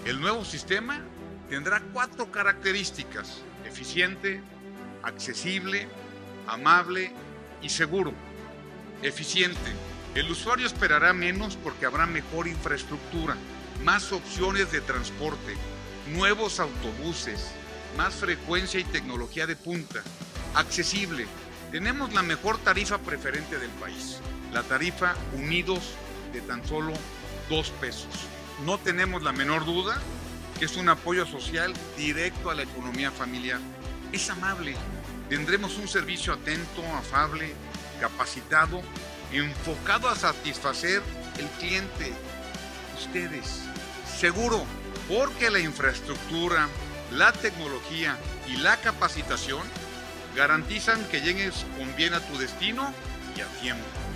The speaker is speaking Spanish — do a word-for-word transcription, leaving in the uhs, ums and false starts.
El nuevo sistema tendrá cuatro características: eficiente, accesible, amable y seguro. Eficiente. El usuario esperará menos porque habrá mejor infraestructura, más opciones de transporte, nuevos autobuses, más frecuencia y tecnología de punta. Accesible. Tenemos la mejor tarifa preferente del país, la tarifa Unidos de tan solo dos pesos. No tenemos la menor duda que es un apoyo social directo a la economía familiar. Es amable. Tendremos un servicio atento, afable, capacitado, enfocado a satisfacer el cliente, ustedes. Seguro, porque la infraestructura, la tecnología y la capacitación garantizan que llegues con bien a tu destino y a tiempo.